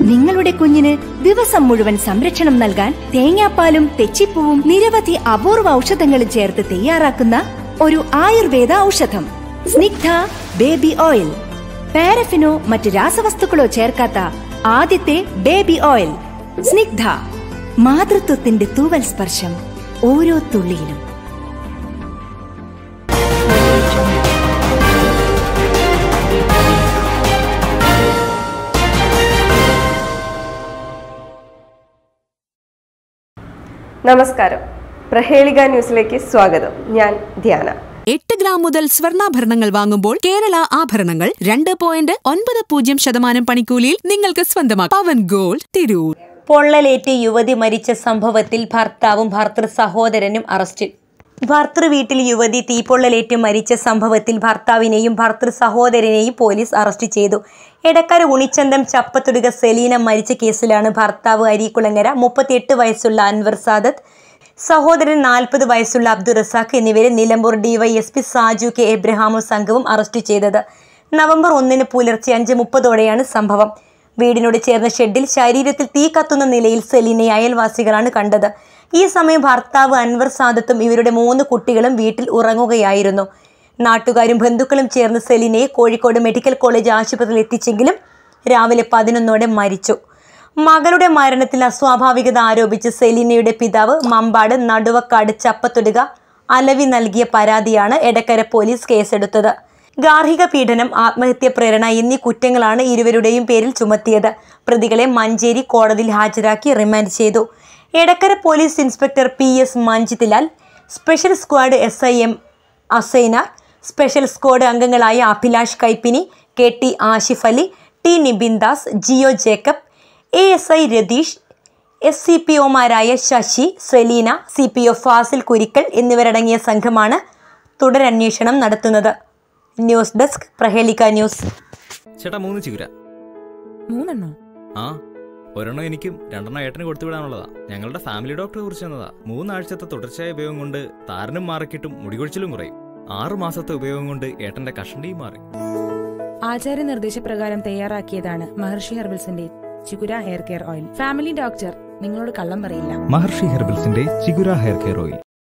നിങ്ങളുടെ കുഞ്ഞിന് ദിവസം മുഴുവൻ സംരക്ഷണം നൽകാൻ തേങ്ങാപ്പാലും തെച്ചിപ്പൂവും നിരവധി അപൂർവ ഔഷധങ്ങളും ചേർത്ത് തയ്യാറാക്കുന്ന ഒരു ആയുർവേദ ഔഷധം സ്നിഗ്ധ ബേബി ഓയിൽ. പാരഫിനോ മറ്റ് രാസവസ്തുക്കളോ ചേർക്കാത്ത ആദ്യത്തെ ബേബി ഓയിൽ സ്നിഗ്ധ. മാതൃത്വത്തിന്റെ തൂവൽ സ്പർശം ഓരോ തുള്ളിയിലും. നമസ്കാരം, പ്രഹേളിക ന്യൂസിലേക്ക് സ്വാഗതം. ഞാൻ ധ്യാന. 8 ഗ്രാം മുതൽ സ്വർണ്ണാഭരണങ്ങൾ വാങ്ങുമ്പോൾ കേരള ആഭരണങ്ങൾ 2.90% പണിക്കൂലിയിൽ നിങ്ങൾക്ക് സ്വന്തമാക്കാം. പവൻ ഗോൾഡ്, തിരൂർ. പൊള്ളലേറ്റ് യുവതി മരിച്ച സംഭവത്തിൽ ഭർത്താവും ഭർത്തൃ സഹോദരനും അറസ്റ്റിൽ. ഭർത്തൃ വീട്ടിൽ യുവതി തീപ്പൊള്ളലേറ്റ് മരിച്ച സംഭവത്തിൽ ഭർത്താവിനെയും ഭർത്തൃ സഹോദരനെയും പോലീസ് അറസ്റ്റ് ചെയ്തു. എടക്കര ഉണിച്ചന്തം ചപ്പത്തുടുക സെലീന മരിച്ച കേസിലാണ് ഭർത്താവ് അരീക്കുളങ്ങര 38 വയസ്സുള്ള അൻവർ സാദത്ത്, സഹോദരൻ 40 വയസ്സുള്ള അബ്ദുൾ റസാഖ് എന്നിവരെ നിലമ്പൂർ ഡിവൈഎസ്പി സാജു കെ എബ്രഹാമും സംഘവും അറസ്റ്റ് ചെയ്തത്. നവംബർ 1 പുലർച്ചെ 5:30ഓടെയാണ് സംഭവം. വീടിനോട് ചേർന്ന ഷെഡിൽ ശരീരത്തിൽ തീ കത്തുന്ന നിലയിൽ സെലീനയെ അയൽവാസികളാണ് കണ്ടത്. ഈ സമയം ഭർത്താവ് അൻവർ സാദത്തും ഇവരുടെ 3 കുട്ടികളും വീട്ടിൽ ഉറങ്ങുകയായിരുന്നു. നാട്ടുകാരും ബന്ധുക്കളും ചേർന്ന് സെലീനയെ കോഴിക്കോട് മെഡിക്കൽ കോളേജ് ആശുപത്രിയിൽ എത്തിച്ചെങ്കിലും രാവിലെ 11ഓടെ മരിച്ചു. മകളുടെ മരണത്തിൽ അസ്വാഭാവികത ആരോപിച്ച് സെലീനയുടെ പിതാവ് മമ്പാട് നടുവക്കാട് ചപ്പത്തുടുക അലവി നൽകിയ പരാതിയാണ് എടക്കര പോലീസ് കേസെടുത്തത്. ഗാർഹിക പീഡനം, ആത്മഹത്യ പ്രേരണ എന്നീ കുറ്റങ്ങളാണ് ഇരുവരുടെയും പേരിൽ ചുമത്തിയത്. പ്രതികളെ മഞ്ചേരി കോടതിയിൽ ഹാജരാക്കി റിമാൻഡ് ചെയ്തു. Edakkara police inspector PS Manjith Lal, special squad SIM Asainar, special squad അംഗങ്ങളായ Abhilash Kaippini, KT Ashif Ali, T Nibin Das, Jio Jacob, ASI Ratheesh, SCPOമാരായ ശശി, സെലീന, CPO ഫാസിൽ കുരിക്കൽ എന്നിവരടങ്ങിയ സംഘമാണ് തുടരന്വേഷണം നടത്തുന്നത്. News desk, Prahelika news. ചേട്ടാ 3 ചിഗുര. 3 ആ, ഒരെണ്ണം എനിക്കും 2 ഏട്ടന് കൊടുത്തുവിടാനുള്ളതാ. ഞങ്ങളുടെ ഫാമിലി ഡോക്ടറെ കുറിച്ച് തന്നതാ. 3 ആഴ്ചത്തെ തുടർച്ചയായ ഉപയോഗം കൊണ്ട് താരനും മാറിക്കിട്ടും മുടികൊഴിച്ചിലും കുറയും. 6 മാസത്തെ ഉപയോഗം കൊണ്ട് ഏട്ടന്റെ കഷണ്ടിയും മാറി. ആചാര്യ നിർദ്ദേശപ്രകാരം തയ്യാറാക്കിയതാണ് മഹർഷി ഹെർബൽസിന്റെ Chigura hair care oil. Family doctor നിങ്ങളോട് കള്ളം പറയില്ല. മഹർഷി ഹെർബൽസിന്റെ ചിഗുര ഹെയർ കെയർ ഓയിൽ.